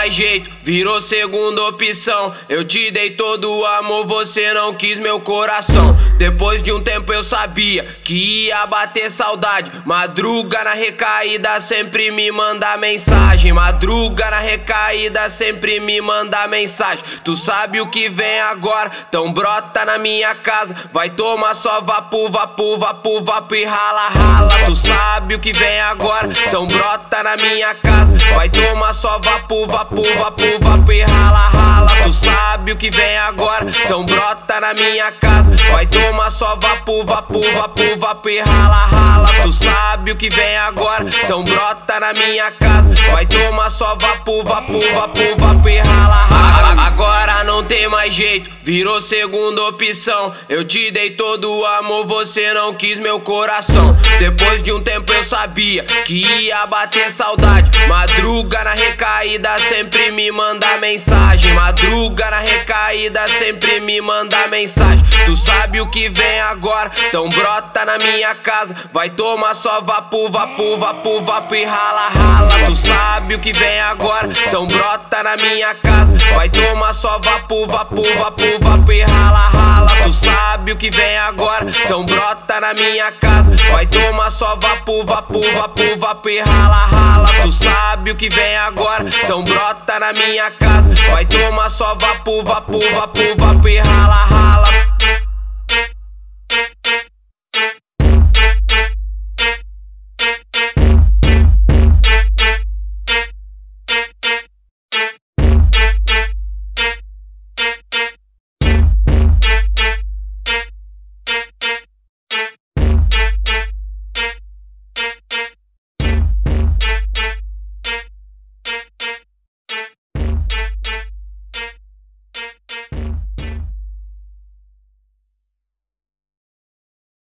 mais jeito, virou segunda opção. Eu te dei todo o amor, você não quis meu coração. Depois de um tempo eu sabia que ia bater saudade. Madruga na recaída, sempre me manda mensagem. Madruga na recaída, sempre me manda mensagem. Tu sabe o que vem agora, então brota na minha casa. Vai tomar só vapo, vapo, vapo, vapo e rala, rala. Tu sabe o que vem agora, então brota na minha casa. Vai tomar só vapo, vapo, vapo, vapo e rala, rala. Tu sabe o que vem agora, então brota na minha casa. Vai tomar só vapo, vapo, vapo, vapo e rala, rala. Tu sabe o que vem agora, então brota na minha casa. Vai tomar só vapo, vapo, vapo, vapo e rala, rala. Agora não tem mais jeito, virou segunda opção. Eu te dei todo o amor, você não quis meu coração. Depois de um tempo eu sabia que ia bater saudade. Madruga na recaída, sempre me manda mensagem. Madruga na recaída, sempre me manda mensagem. Tu sabe o que vem agora, então brota na minha casa. Vai tomar só vapo, vapo, vapo, vapo e rala, rala. Tu sabe o que vem agora, então brota na minha casa. Vai tomar só vapo, vapo, vapo, vapo e rala, rala. Tu sabe o que vem agora, então brota na minha casa. Vai tomar só vapo, vapo, vapo, vapo e rala, rala. Tu sabe o que vem agora, então brota na minha casa. Vai tomar só vapo, vapo, vapo, vapo e rala, rala.